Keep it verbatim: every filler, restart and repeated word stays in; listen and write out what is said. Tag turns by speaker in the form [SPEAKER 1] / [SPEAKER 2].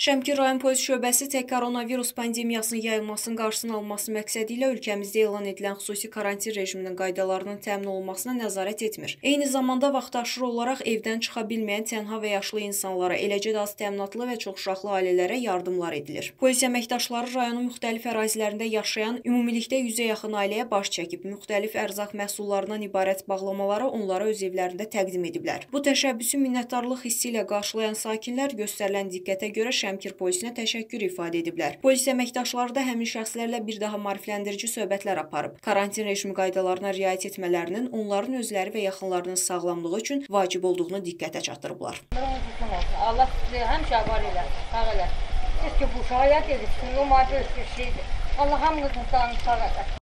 [SPEAKER 1] Şəmkir rayon polis şöbəsi tək koronavirus pandemiyasının yayılmasının qarşısını alması məqsədi ilə ölkəmizdə elan edilən xüsusi karantin rejiminin qaydalarının təmin olunmasına nəzarət etmir. Eyni zamanda vaxtaşırı olaraq evdən çıxa bilməyən tənha və yaşlı insanlara, eləcə də az təminatlı və çoxuşaqlı ailələrə yardımlar edilir. Polis əməkdaşları rayonun müxtəlif ərazilərində yaşayan ümumilikdə yüzə yaxın ailəyə baş çəkib, müxtəlif ərzaq məhsullarından ibarət bağlamaları onlara öz evlərində təqdim ediblər. Bu təşəbbüsü minnətdarlıq hissi ilə qarşılayan sakinlər göstərilən diqqətə görə Şəmkir polisinə təşəkkür ifadə ediblər. Polis əməkdaşları da həmin şəxslərlə bir daha maarifləndirici söhbətlər aparıb. Karantin rejimi qaydalarına riayət etmələrinin onların özləri və yaxınlarının sağlamlığı üçün vacib olduğunu diqqətə çatdırıblar.
[SPEAKER 2] Allah sizi həmişə var elə, sağ elə. Siz ki, bu şahiyət edirsiniz, o maddə bir şeydir. Allah hamınızın sağ elə.